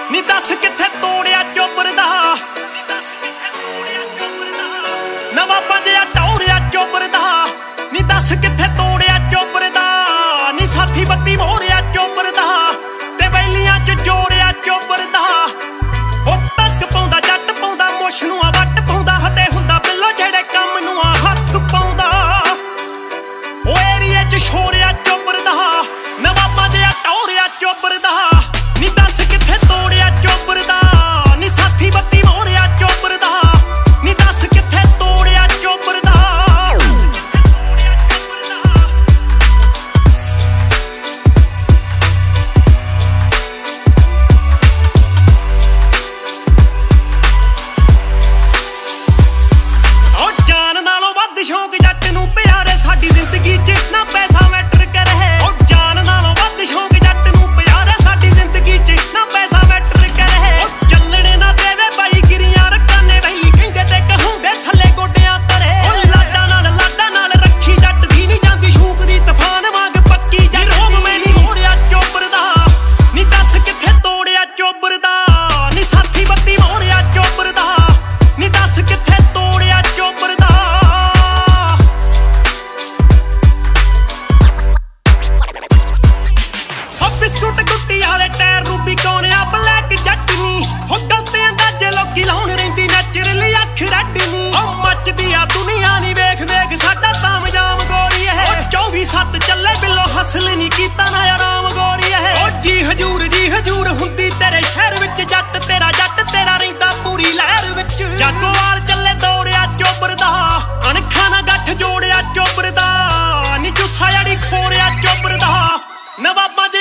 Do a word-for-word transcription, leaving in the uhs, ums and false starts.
ਨੀ ਦੱਸ ਕਿੱਥੇ ਤੋੜਿਆ ਚੋਬਰ ਦਾ ਨਵਾਬਾਂ ਜਿਹਾ ਟੌਰਿਆ ਚੋਬਰ ਦਾ ਨੀ ਦੱਸ ਕਿੱਥੇ ਤੋੜਿਆ ਚੋਬਰ ਦਾ ਨੀ ਸਾਥੀ ਬੱਤੀ ਮੋਰਿਆ ਚੋਬਰ ਦਾ ਤੇ ਵੈਲੀਆਂ ਚ ਜੋੜਿਆ ਚੋਬਰ ਦਾ ਉਹ ਤੱਕ ਪਾਉਂਦਾ ਜੱਟ ਪਾਉਂਦਾ ਮੁੱਛ ਨੂੰ ਆ ਵੱਟ ਪਾਉਂਦਾ ਹੱਡੇ ਹੁੰਦਾ ਬਿੱਲੋ ਜਿਹੜੇ ਕੰਮ ਨੂੰ ਆ ਹੱਥ ਪਾਉਂਦਾ ਉਹ ਏਰੀਏ ਚ ਛੋੜਿਆ ਚੋਬਰ ਦਾ ਨਵਾਬਾਂ ਜਿਹਾ ਟੌਰਿਆ ਚੋਬਰ ਦਾ ਨੀ ਦੱਸ ਕਿੱਥੇ ਤੋੜਿਆ ਚੋਬਰ ਦਾ ਨੀ ਸਾਥੀ ਬੱਤੀ ਮੋਰਿਆ ਚੋਬਰ ਦਾ ਨੀ ਦੱਸ ਕਿੱਥੇ ਤੋੜਿਆ ਚੋਬਰ ਦਾ ਉਹ ਜਾਨ ਨਾਲੋਂ ਵੱਧ ਸ਼ੌਕ ਜੱਟ ਨੂੰ ਪਿਆਰੇ ਸਾਡੀ ਜ਼ਿੰਦਗੀ 'ਚ ਨਾ ਪੈਸਾ ਮੈਟਰ ਕਰੇ ਉਹ ਜਾਨ ਨਾਲੋਂ ਵੱਧ ਸ਼ੌਕ ਜੱਟ ਨੂੰ ਪਿਆਰੇ ਸਾਡੀ ਜ਼ਿੰਦਗੀ 'ਚ ਨਾ ਪੈਸਾ ਮੈਟਰ ਕਰੇ ਉਹ ਚੱਲਣੇ ਨਾ ਦੇਵੇ ਬਾਈ ਗਿਰੀਆਂ ਰਕਾਨੇ ਵੈਲੀ ਖਿੰਗੇ ਤੇ ਕਹੂੰਗੇ ਥੱਲੇ ਗੋਡਿਆਂ ਤਰੇ ਉਹ ਲਾਡਾ ਨਾਲ ਲਾਡਾ ਨਾਲ ਰੱਖੀ ਜੱਟ ਦੀ ਨਹੀਂ ਜਾਂਦੀ ਸ਼ੂਕ ਦੀ ਤੂਫਾਨ ਵਾਂਗ ਪੱਕੀ ਜੱਟ ਰੋਮ ਮੈਂ ਨਹੀਂ ਮੋੜਿਆ ਚੋਬਰ ਦਾ ਨੀ ਦੱਸ ਕਿੱਥੇ ਤੋੜਿਆ ਚੋਬਰ ਦਾ ਨੀ ਸਾਥੀ ਬੱਤੀ ਮੋੜਿਆ ਚੋਬਰ ਦਾ ਨੀ ਦੱਸ ਕਿੱਥੇ ਤੋੜਿਆ ਚੋਬਰ ਦਾ ਬਿਸਕੁਟ ਗੁੱਟੀ ਵਾਲੇ ਟਾਇਰ ਨੂੰ ਬਿਕਾਉਣਿਆ ਬਲੈਕ ਜੱਟ ਨੀ ਹੋ ਗਲਤੇ ਅੰਦਾਜ਼ੇ ਲੋਕੀ ਲਾਉਣ ਰਹਿੰਦੀ ਨੈਚੁਰਲੀ ਅੱਖ ਰੱਡ ਨੀ ਉਹ ਮੱਚਦੀ ਆ ਦੁਨੀਆ ਨੀ ਵੇਖ ਵੇਖ ਸਾਡਾ ਤਾਮਜਾਮ ਗੋਰੀ ਇਹ ਚੌਵੀ ਸੱਤ ਚੱਲੇ ਬਿੱਲੋ ਹਸਲ ਨੀ ਕੀਤਾ ਨਾ ਆਰਾਮ ਗੋਰੀ ਇਹ ਉਹ ਜੀ ਹਜੂਰ ਜੀ ਹਜੂਰ ਹੁੰਦੀ ਤੇਰੇ ਸ਼ਹਿਰ ਵਿੱਚ ਜੱਟ ਤੇਰਾ ਜੱਟ ਤੇਰਾ ਰਹਿੰਦਾ ਪੂਰੀ ਲਹਿਰ ਵਿੱਚ ਜਾਗੋਵਾਲ ਚੱਲੇ ਦੌੜਿਆ ਚੋਬਰ ਦਾ ਅਣਖਾਂ ਨਾਲ ਗੱਠ ਜੋੜਿਆ ਚੋਬਰ ਦਾ ਨੀ ਜੁੱਸਾ ਜੜੀ ਖੋਰਿਆ ਚੋਬਰ ਦਾ ਨਵਾਬਾਂ